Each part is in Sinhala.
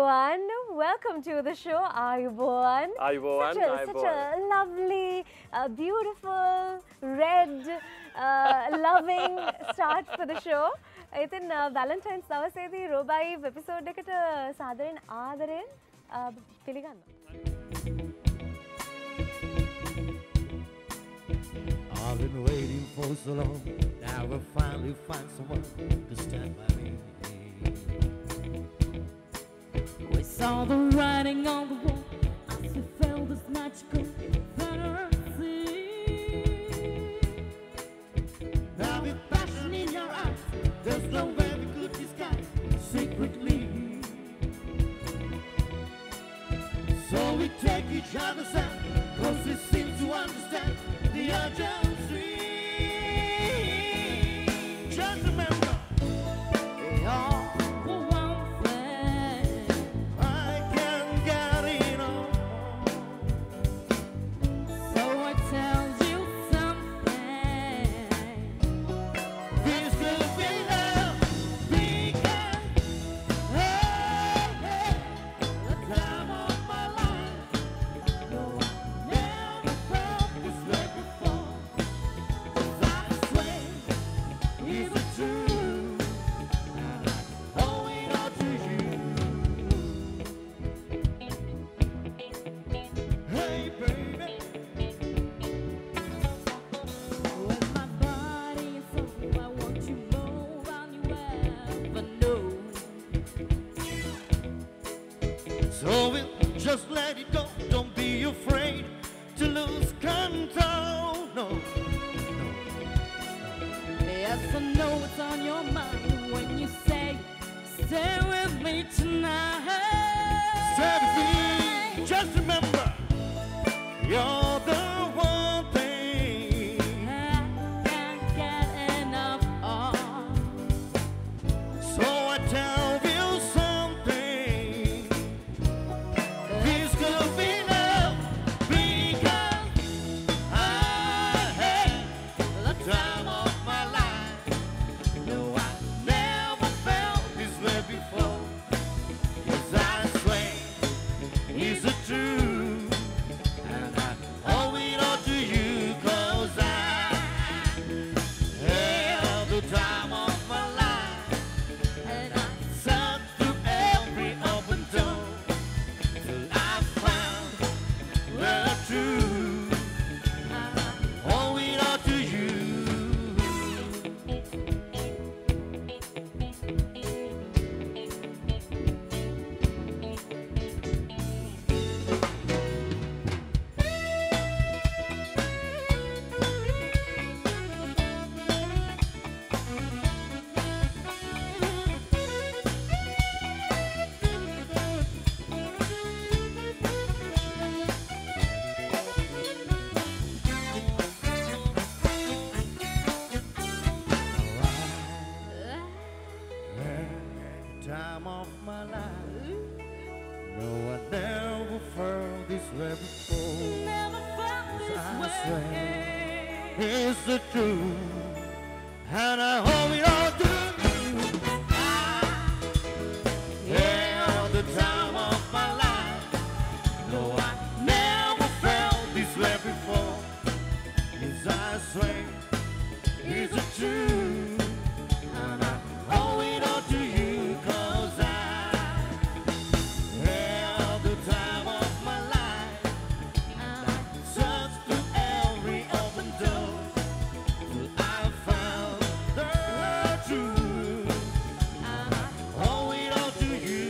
everyone. Welcome to the show. Ayubowan. Ayubowan. Such a lovely, beautiful, red, loving start for the show. Itin Valentine's Navasedi Robai episode ekata Sadarin Adaren Piliganna. I've been waiting for so long. Now we'll finally find someone to stand by me. We saw the writing on the wall. I still felt this magical fantasy. Now with passion in your eyes, there's no way we could disguise secretly. So we take each other's hand, cause we seem to understand the urgency. Just remember, we are one thing. I can't get enough. So I tell you something. This could be love, because the time of my life. No, I never felt this way before. 'Cause I swear, it's the truth, and I owe it all to you. Hey, baby. With my body and soul, I want you more than you ever know. So we'll just let it go. Don't be afraid to lose control. No, no, no. Yes, I know what's on your mind when you say, stay with me tonight. Stay with me. Just remember, you're the one thing I can't get enough of. So I tell you something. This could be love, because I hate the time of my life. No, I never felt this way before. 'Cause I swear it's the truth, and I owe it all to you. 'Cause I held the time of my life, and I searched through every open door till I found the truth, and I owe it all to you. Time of my life. No, I never felt this way before. Never felt this way. It's the truth, and I owe it all to you. Yeah, the time of my life. No, I never felt this way before. Yes, I swear, it's the truth, and I owe it all to you. 'Cause I had the time of my life, and I searched through every open door till I found the truth, and I owe it all to you.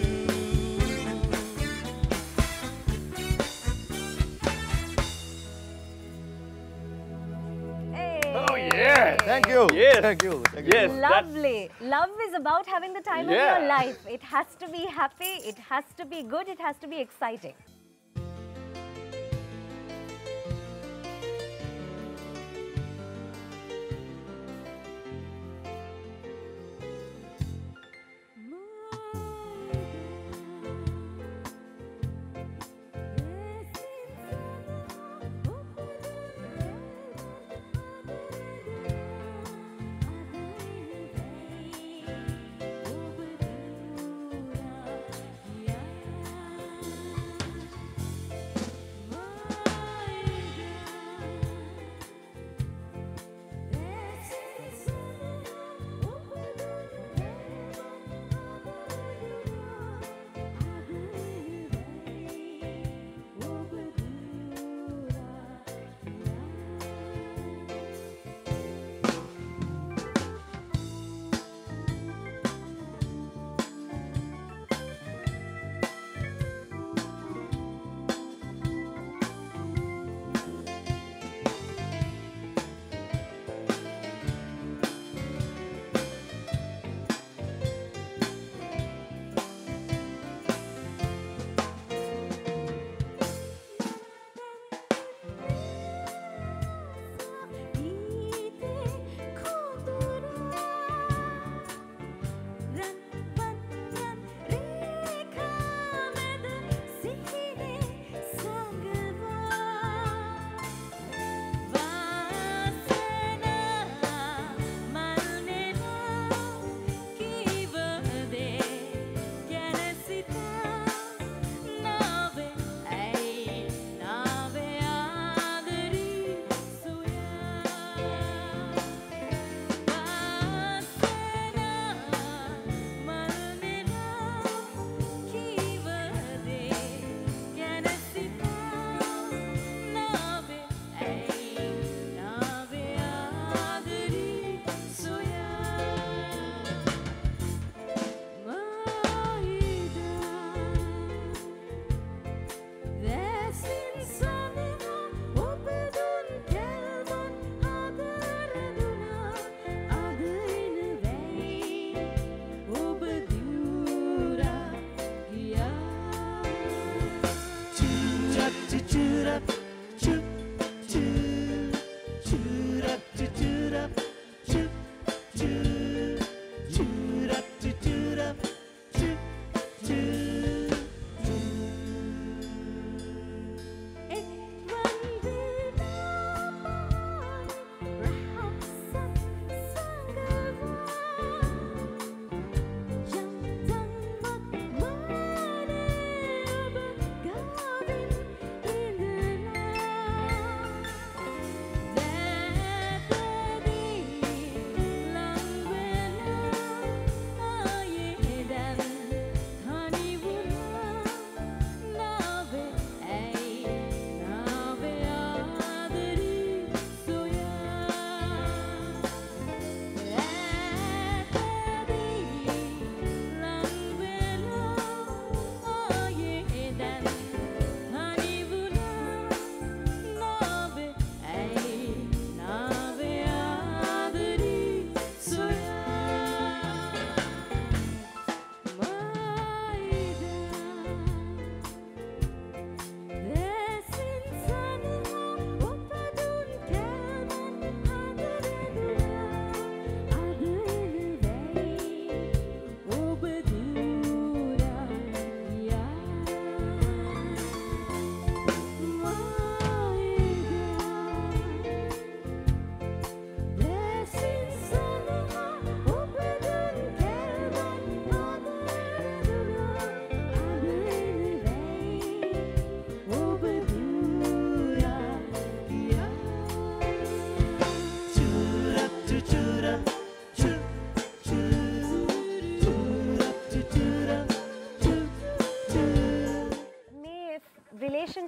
Hey. Oh yeah! Thank you. Yes. Thank you. Thank you. Yes. Lovely. Love is about having the time of Yeah. your life. It has to be happy, it has to be good, it has to be exciting.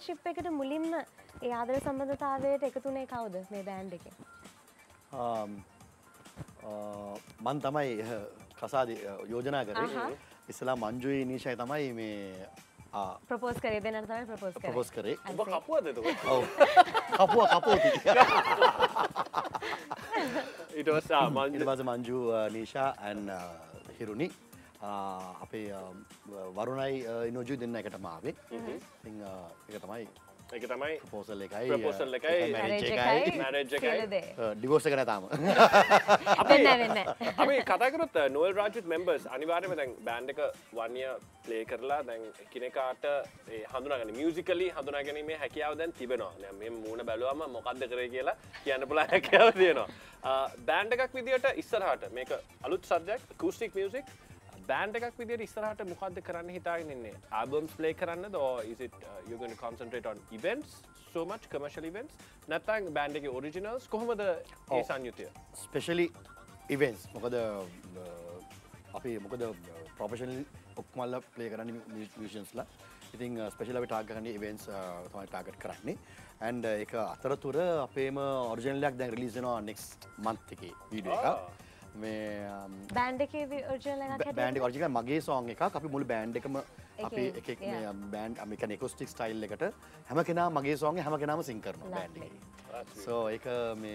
Relationship එකට මුලින්ම ඒ ආදර සම්බන්ධතාවයට එකතුනේ කවුද මේ බෑන්ඩ් එකේ? මන් තමයි කසාද යෝජනා කරේ. ඉස්සලා මංජුයි නීෂයි තමයි මේ ප්‍රපෝස් කරේ දෙන්නට තමයි ප්‍රපෝස් කරේ. ඔබ කපුවද එතකොට? ඔව්. කපුවති. ඊට පස්සේ මංජු නීෂා and හිරුනි අපේ වරුණයි ඉනෝජු දෙන්න එකටම ආවේ. ඉතින් ඒක තමයි ප්‍රපෝසල් එකයි මැරේජ් එකයි ඩිවෝර්ස් එක නැතාම අපි කතා කරොත් නෝල් රාජුත් මෙම්බර්ස් අනිවාර්යයෙන්ම දැන් බෑන්ඩ් එක 1 year ප්ලේ කරලා දැන් එකිනෙකාට ඒ හඳුනාගන්න මියුසිකලි හඳුනා ගැනීමේ හැකියාව දැන් තිබෙනවා. දැන් මේ මූණ බැලුවම මොකද්ද කරේ කියලා කියන්න පුළුවන් හැකියාව තියෙනවා. බෑන්ඩ් එකක් විදියට ඉස්සරහට මේක අලුත් සබ්ජෙක්ට් acoustic music බෑන්ඩ් එකක් විදියට ඉස්සරහට මොකද්ද කරන්න හිතාගෙන ඉන්නේ? albums play කරන්නද or is it you're going to concentrate on events so much commercial events? නැත්නම් බෑන්ඩ් එකේ originals කොහොමද ඒ සංයුතිය? especially events මොකද professionally ඔක්කොමලා play කරන්නේ musiciansලා. ඉතින් special අපි target කරන්නේ events තමයි target කරන්නේ. and ඒක අතරතුර අපේම original එකක් දැන් release වෙනවා next month එකේ video එකක්. මේ බෑන්ඩ් එකේ ඔරිජිනල් එකක් හැදෙන්නේ බෑන්ඩ් එක ඔරිජිනල් මගේ song එකක් අපි මුළු බෑන්ඩ් එකම අපි එක මේ බෑන්ඩ් අපි කියන්නේ acoustic style එකට හැම කෙනාම මගේ song එක හැම කෙනාම sing කරනවා බෑන්ඩ් එකේ. so ඒක මේ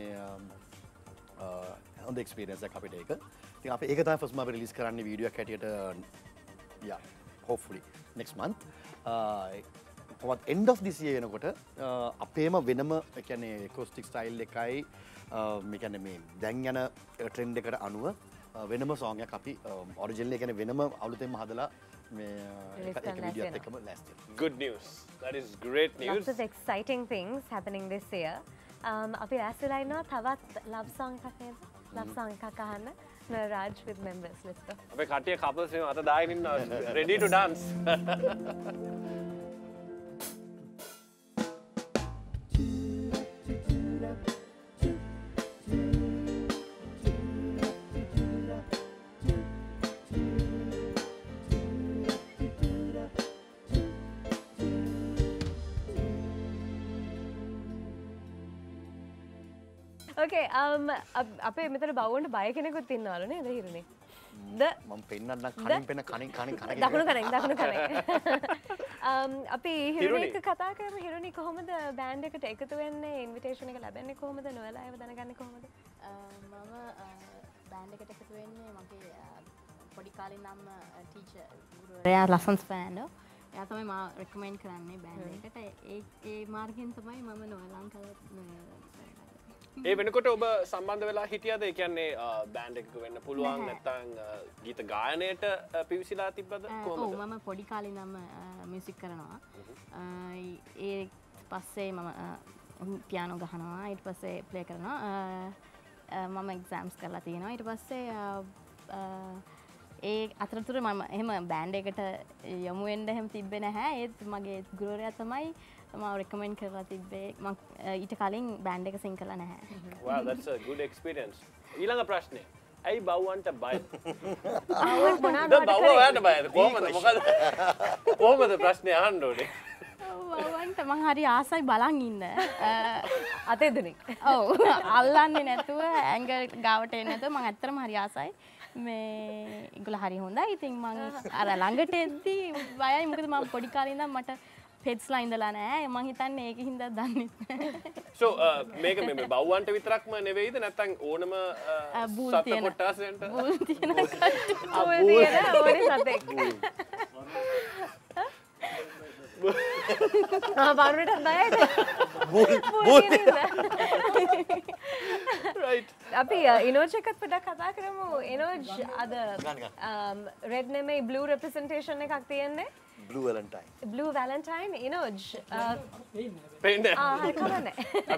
හොඳ experience එකක් අපිට ඒක. ඉතින් අපි ඒක තමයි first අපි release කරන්නේ වීඩියෝ එකක් හැටියට yeah hopefully next month. කොහොමද end of this year වෙනකොට අපේම වෙනම ඒ කියන්නේ acoustic style එකයි මේ කියන්නේ මේ දැන් යන ට්‍රෙන්ඩ් එකට අනුව වෙනම song එකක් අපි ඔරිජිනල් එක කියන්නේ වෙනම අලුතෙන්ම හදලා මේ ඒක වීඩියෝ එකත් එක්කම ලෑස්ති. Good news. That is great news. Lots of exciting things happening this year. අපි ඇස්ලා ඉන්නවා තවත් love song එකක් නේද? love song එකක් අහන්න. Raj with members let's go. අපේ කට්ටිය couples වෙනවා අත දාගෙන ඉන්නවා ready to dance. Okay, අපේ මෙතන බවුන්ට බය කෙනෙකුත් ඉන්නවලු නේද හිරුනේ? මම පෙන්නන්න කනින් දකුණු කනේ. අපි හිරුනේ එක්ක කතා කරමු. හිරුනේ කොහොමද බෑන්ඩ් එකට එකතු වෙන්නේ? ඉන්විටේෂන් එක ලැබෙන්නේ කොහොමද? නොවලා ඒව දැනගන්නේ කොහොමද? මම බෑන්ඩ් එකට එකතු වෙන්නේ මගේ පොඩි කාලේ නම් ටීචර් ගුරුවරයා ලසන්ස් ෆෑන්ඩෝ. එයා තමයි මම රෙකමෙන්ඩ් කරන්නේ බෑන්ඩ් එකට. ඒ මාර්ගෙන් තමයි මම නොවලං ඒ වෙනකොට ඔබ සම්බන්ධ වෙලා හිටියද? ඒ කියන්නේ බෑන්ඩ් එකක වෙන්න පුළුවන් නැත්නම් ගීත ගායනයට පිවිසිලා තිබ්බද කොහොමද? ඔව් මම පොඩි කාලේ නම් මියුසික් කරනවා. ඒ පස්සේ මම පියානෝ ගහනවා. ඊට පස්සේ ප්ලේ කරනවා. මම එක්සෑම්ස් කරලා තියෙනවා. ඊට පස්සේ ඒ අතරතුර මම එහෙම බෑන්ඩ් එකට යමු වෙන්න එහෙම තිබ්බේ නැහැ. ඒත් මගේ ගුරුවරයා තමයි මම රෙකමෙන්ඩ් කරලා තිබ්බේ. මම ඊට කලින් බෑන්ඩ් එක සිං කරලා නැහැ. Wow, that's a good experience. ඊළඟ ප්‍රශ්නේ. ඇයි බව්වන්ට බයද? මොනවාද බව්වන්ට බයද? කොහොමද ප්‍රශ්නේ අහන්න ඕනේ? බව්වන්ට මං හරි ආසයි බලන් ඉන්න. අතේ දුනේ. ඔව් අල්ලන්නේ නැතුව ඇඟ ගාවට එන්නේ නැතුව මං ඇත්තටම හරි ආසයි. මේ ඒගොල්ලෝ හරි හොඳයි. ඉතින් මං අර ළඟට එද්දී බයයි. මොකද මම පොඩි කාලේ ඉඳන් මට පෙට්ස්ලා ඉඳලා නැහැ. මං හිතන්නේ ඒක හින්දා දන්නේ නැහැ. So මේක මේ බව්වන්ට විතරක්ම නෙවෙයිද නැත්නම් ඕනම සත්ත්ව කොටසෙන්ට බූල් තියෙන ඕනේ සතෙක්. බරුණට බයද? right. අපි ඉනෝජ් එකත් පොඩ්ඩක් කතා කරමු. ඉනෝජ් අද රෙඩ් නෙමෙයි බ්ලූ රෙප්‍රසන්ටේෂන් එකක් තියෙන්නේ. Blue Valentine. Blue Valentine ඉනෝජ් පේන්නේ හරි කවන්නේ.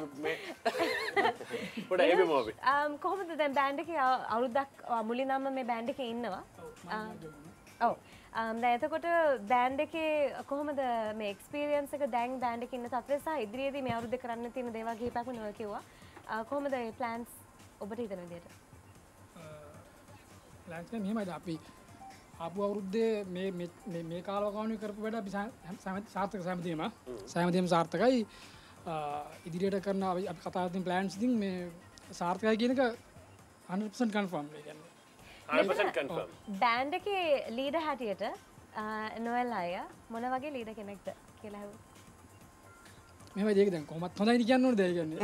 පොඩ එමෙ මොබි. කොහොමද දැන් බෑන්ඩ් එකේ අවුරුද්දක් මුලින්ම මේ බෑන්ඩ් එකේ ඉන්නවා. ඔව්. දැන් එතකොට බෑන්ඩ් එකේ කොහොමද මේ එක්ස්පීරියන්ස් එක දැන් බෑන්ඩ් එකේ ඉන්න තත්ත්වය සහ ඉදිරියේදී මේ අවුරුද්දේ කරන්න තියෙන දේවල් කිහිපයක් මොනවද කිව්වා. කොහොමද මේ ප්ලෑන්ස් ඔබට හිතන විදියට? ප්ලෑන්ස් එක මෙහෙමයි අපි ආපු අවුරුද්දේ මේ කාලවකවානුවේ කරපු වැඩ අපි සාර්ථක සෑමදේම සාර්ථකයි. ඉදිරියට කරන අපි කතා කරන ප්ලෑන්ස් ඉතින් මේ සාර්ථකයි කියන එක 100% කන්ෆර්ම් ඒ කියන්නේ. 100% කන්ෆර්ම්. බෑන්ඩ් එකේ ලීඩර් හැටියට නොයල් අය මොන වගේ ලීඩර් කෙනෙක්ද කියලා අහුවා. මෙහෙම දෙයක දැන් කොහොමත් හොඳයි කියන්න ඕනේ දැන් කියන්නේ.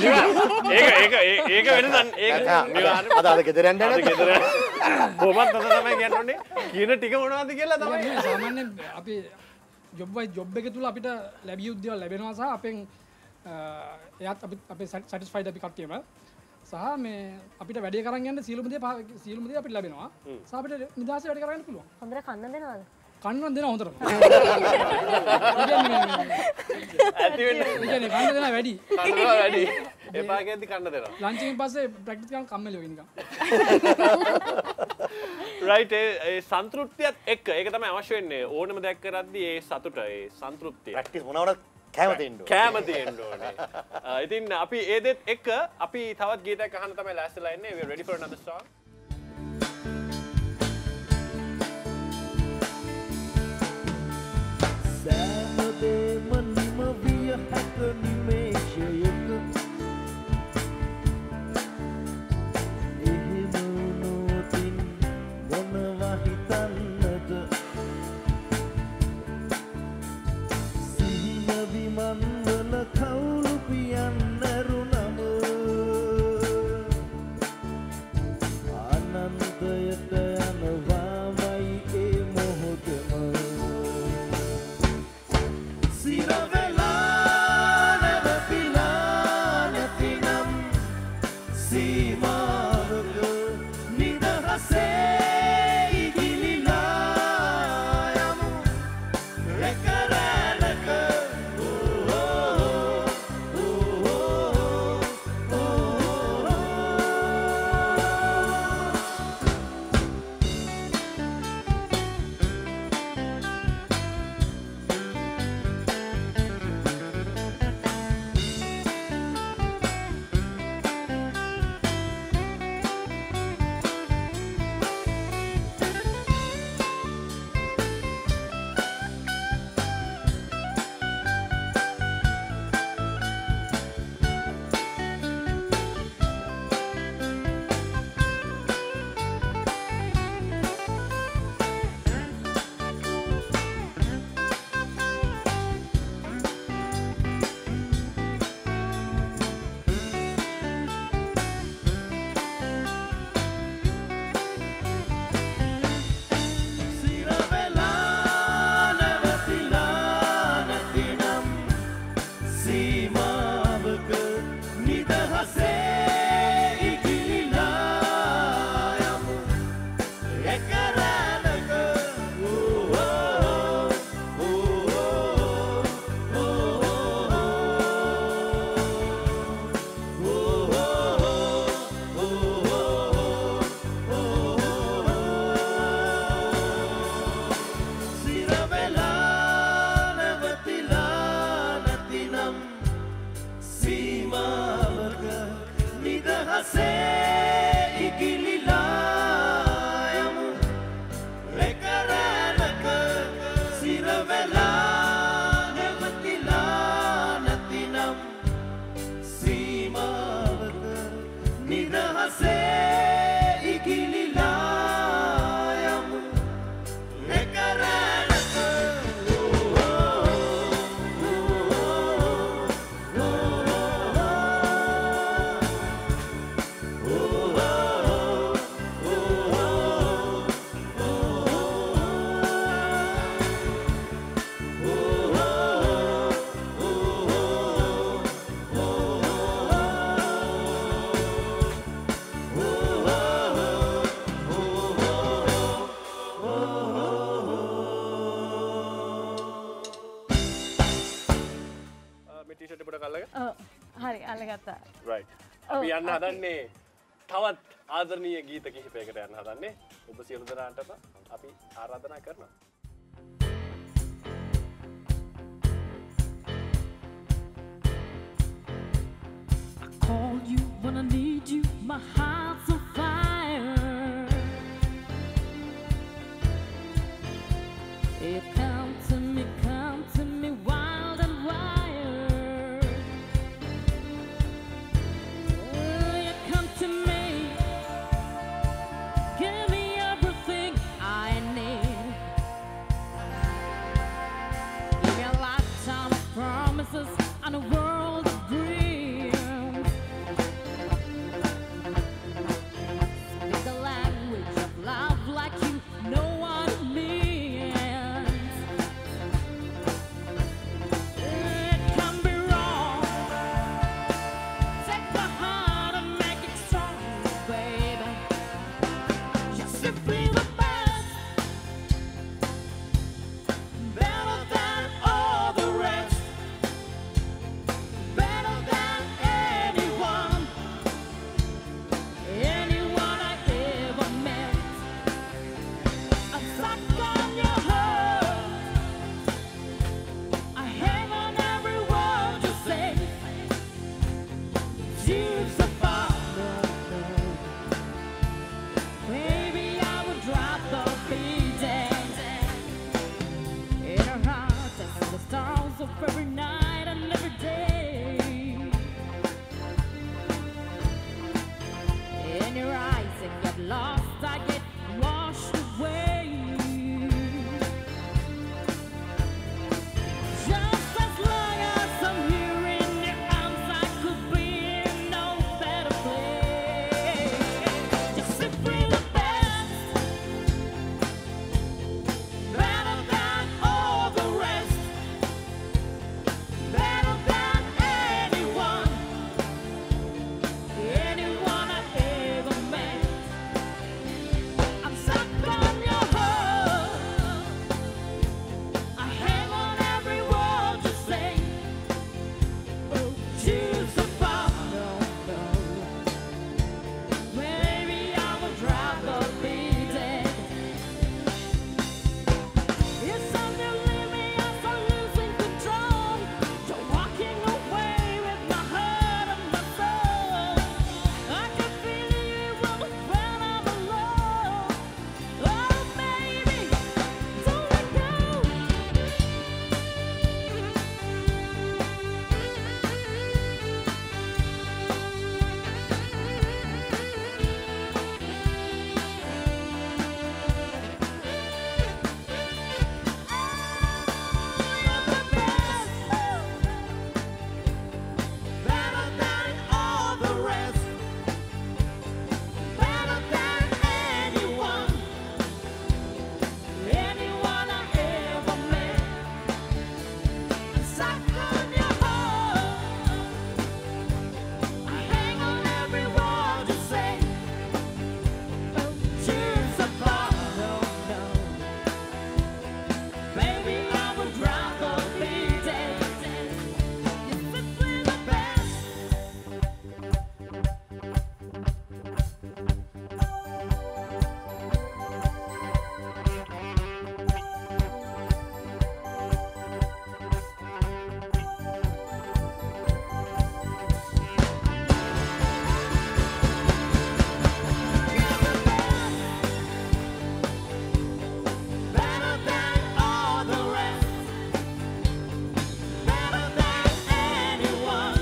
ඒක වෙනසන් ඒක අද ගෙදර යන්න අද ගෙදර කොහොමත් හොඳ තමයි කියන්න ඕනේ. කියන ටික මොනවද කියලා තමයි. සාමාන්‍යයෙන් අපි ජොබ් එක තුල අපිට ලැබිය යුතු දේවල් ලැබෙනවා සහ අපෙන් එයාත් අපි සැටිස්ෆයිඩ් අපි කට්ටියම සහ මේ අපිට වැඩේ කරන් යන්න සියලුම දේ අපිට ලැබෙනවා. සහ අපිට නිදහසේ වැඩ කරගන්න පුළුවන්. හොඳට කන්න දෙනවද? කන්නවා දෙනවා හොඳට. ඇති වෙන්නේ. කියන්නේ කන්න දෙනවා වැඩි. කන්නවා වැඩි. එපා කියද්දි කන්න දෙනවා. ලන්ච් එකෙන් පස්සේ ප්‍රැක්ටිස් කරන් කම්මැලි වෙයි නිකන්. රයිට් ඒ සන්තෘප්තියත් එක්ක ඒක තමයි අවශ්‍ය වෙන්නේ. ඕනම දෙයක් කරද්දී ඒ සතුට ඒ සන්තෘප්තිය. ප්‍රැක්ටිස් මොනවද කැම තියෙන්න ඕනේ. කැම තියෙන්න ඕනේ. ඉතින් අපි ඒ දෙත් එක්ක අපි තවත් ගීතයක් අහන්න තමයි ලෑස්තිලා ඉන්නේ. We are ready for another song. සෑමදේම නිම විය හැක නිමේෂයක එහෙම නොතින් මොනවා හිතන්නද සිහින විමන්වන කවුරු පියන්නරුනම අනන්තයට යනවාමයි ඒ මොහොතම හරි අල්ලගත්තා. රයිට්. අපි යන්න හදන්නේ තවත් ආදරණීය ගීත කිහිපයකට යන්න හදන්නේ. ඔබ සියලු දෙනාටම අපි ආරාධනා කරනවා. I call you when I need you, my heart's on fire. lost, I get washed away. Just as long as I'm here in your arms, I could be in no better place. Just simply the best, better than all the rest, better than anyone, anyone I've ever met. I'm stuck on your heart. I hang on every word you say. Oh, choose the path. No, no. Maybe I would rather be dead. It's time to leave me as I'm losing control. You're walking away with my heart and my soul. I can feel you when I'm alone. Oh, baby, don't let go. Better than all the rest, better than anyone, anyone I ever met. I'm stuck on your heart. I hang on every word you say. Oh, choose a path. No, no. Baby, I would rather be dead. You're simply the best. Better than all the rest, better than anyone,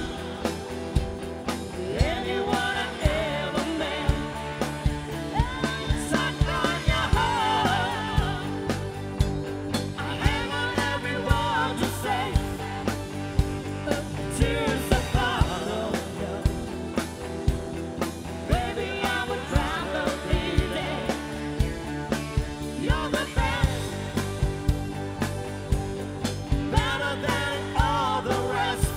anyone I ever met. Stuck on your heart. I hang on every word you say. Choose a path. No, no. Baby, I would rather be dead. You're the best, better than all the rest,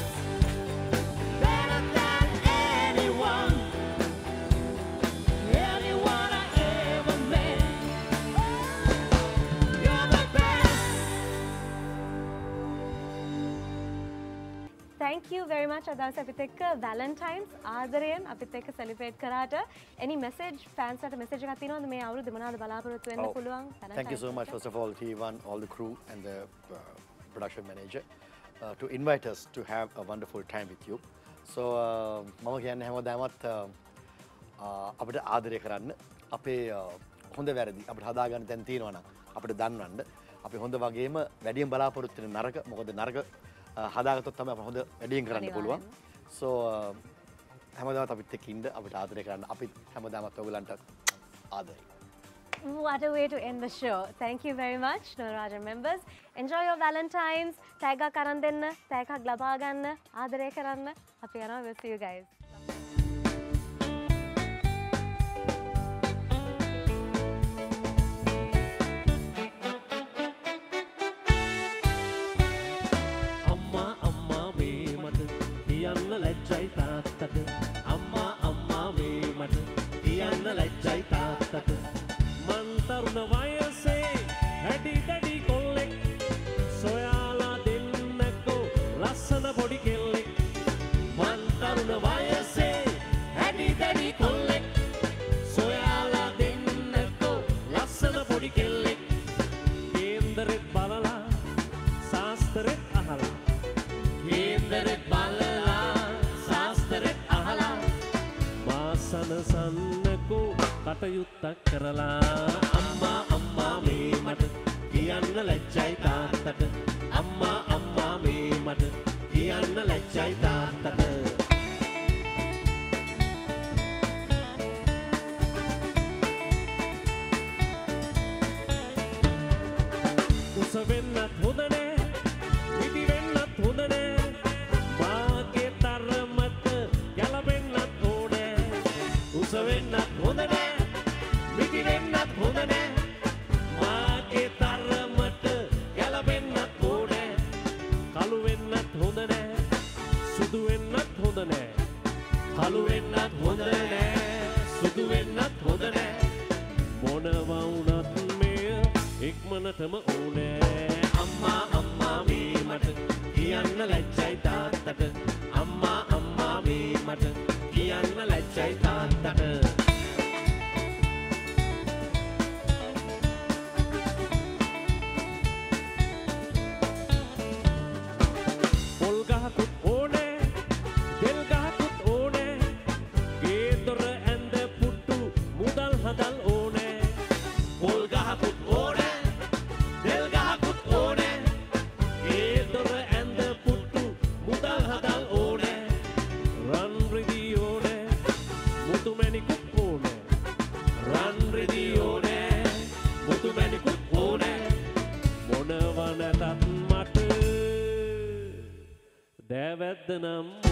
better than anyone, anyone I ever met. You're the best. Thank you very much අදවස අපිත් එක්ක Valentine's ආදරයෙන් අපිත් එක්ක celebrate කරාට. Any message fans ට message එකක් තියෙනවද මේ අවුරුද්ද මොනවද බලාපොරොත්තු වෙන්න පුළුවන්? Thank you so much, first of all, T1, all the crew and the production manager, to invite us to have a wonderful time with you. So, මම කියන්නේ හැමදාමත් අපිට ආදරය කරන්න, අපේ හොඳ වැරදි අපිට හදාගන්න තැන් තියෙනවා නම් අපිට දන්වන්න. අපි හොඳ වගේම වැඩියෙන් බලාපොරොත්තු වෙන නරක, මොකද නරක හදාගත්තොත් තමයි අපිට හොඳ වැඩියෙන් කරන්න පුළුවන්. So, හැමදාමත් අපිත් එක්ක ඉන්න, අපිට ආදරය කරන්න. අපිත් හැමදාමත් ඔයගලන්ට ආදරයි. What a way to end the show. Thank you very much, Noraja members. Enjoy your Valentine's. Tag එකක් අරන් දෙන්න, tag එකක් ලබා ගන්න, ආදරය කරන්න. අපි යනවා. We'll see you guys. අම්මා අම්මා මේ මට කියන්න ලැජ්ජයි තාත්තට අම්මා අම්මා මේ මට කියන්න ලැජ්ජයි තාත්තට මං තරුණ වයසේ හැඩි දැඩි කොල්ලෙක් සොයාලා දෙන්නකෝ ලස්සන පොඩි කෙල්ලෙක් මං තරුණ වයසේ හැඩි දැඩි කොල්ලෙක් සොයාලා දෙන්නකෝ ලස්සන පොඩි කෙල්ලෙක් කේන්දරෙත් බලලා සාස්තරෙත් අහලා කේන්දරෙත් බලලා සාස්තරෙත් අහලා මාසනසන්නකෝ කටයුත්තක් කරලා අම්මා අම්මා මේ මට කියන්න ලැජ්ජයි තාත්තට අම්මා අම්මා මේ මට කියන්න ලැජ්ජයි තාත්තට හොඳ නෑ මිටි වෙන්නත් හොඳ නෑ මාගේ තරමට ගැලපෙන්නත් ඕනේ කළු වෙන්නත් හොඳ නෑ සුදු වෙන්නත් හොඳ නෑ කළු වෙන්නත් හොඳ නෑ සුදු වෙන්නත් හොඳ නෑ මොනවා වුණත් මෙය ඉක්මනටම ඕනේ අම්මා අම්මා මේ මට කියන්න ලැජ්ජයි තාත්තට අම්මා අම්මා මේ මට කියන්න ලැජ්ජයි තාත්තට පොල් ගහකුත් ඕනේ දෙල් ගහකුත් ඕනේ ගේ දොර ඇඳ පුට්ටු මුදල් හදල් ඕනේ පොල් ගහකුත් ඕනේ දෙල් ගහකුත් ඕනේ ගේ දොර ඇඳ පුට්ටු මුදල් හදල් ඕනේ රන් රිදී ඕනේ මුතු මැණිකුත් ඕනේ රන් රිදී ඕනේ මුතු මැණිකුත් ඕනේ මොනවා නැතත් මට දෑවැද්ද නම්